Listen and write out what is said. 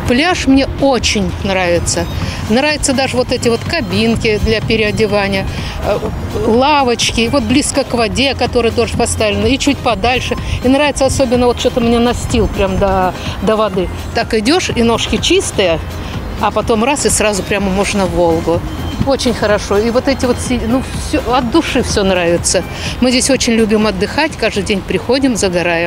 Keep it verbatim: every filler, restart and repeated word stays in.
Пляж мне очень нравится. Нравятся даже вот эти вот кабинки для переодевания, лавочки, вот близко к воде, которые тоже поставлены, и чуть подальше. И нравится особенно вот что-то мне настил прям до, до воды. Так идешь, и ножки чистые, а потом раз, и сразу прямо можно в Волгу. Очень хорошо. И вот эти вот, ну, все, от души все нравится. Мы здесь очень любим отдыхать, каждый день приходим, загораем.